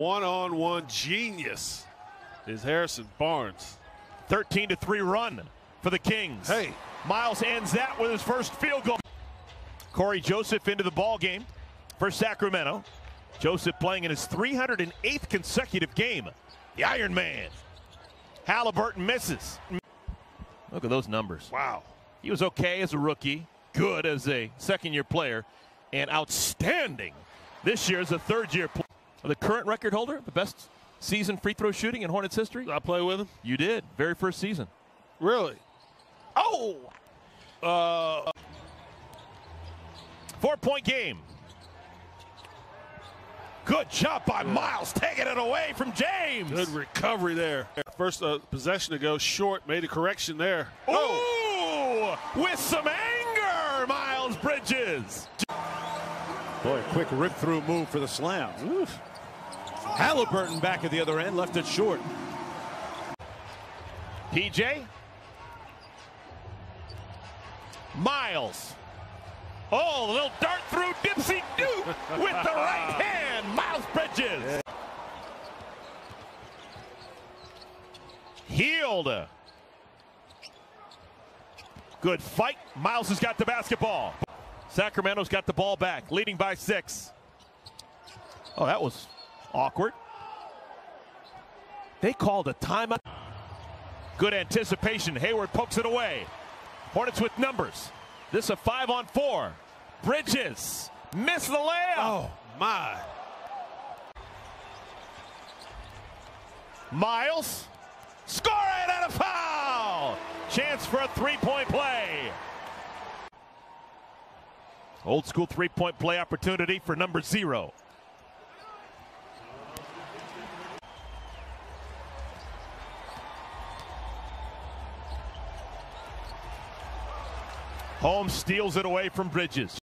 One-on-one genius is Harrison Barnes. 13-3 run for the Kings. Hey, Miles ends that with his first field goal. Corey Joseph into the ball game for Sacramento. Joseph playing in his 308th consecutive game. The Iron Man. Halliburton misses. Look at those numbers. wow. He was okay as a rookie, good as a second-year player, and outstanding this year as a third-year player. The current record holder, the best season free throw shooting in Hornets history. Did I play with him? You did. Very first season. Really? Oh! 4-point game. Good job by Miles, taking it away from James. Good recovery there. First possession to go short, made a correction there. Oh! With some anger, Miles Bridges. Boy, a quick rip-through move for the slam. Oof. Halliburton back at the other end, left it short. PJ. Miles. Oh, a little dart through Dipsy Duke with the right hand. Miles Bridges. Healed. Good fight. Miles has got the basketball. Sacramento's got the ball back, leading by 6. Oh, that was awkward. They called a timeout. Good anticipation. Hayward pokes it away. Hornets with numbers. This a 5-on-4. Bridges missed the layup. Oh, my. Miles. Score it and a foul. Chance for a three-point play. Old school three-point play opportunity for number 0. Holmes steals it away from Bridges.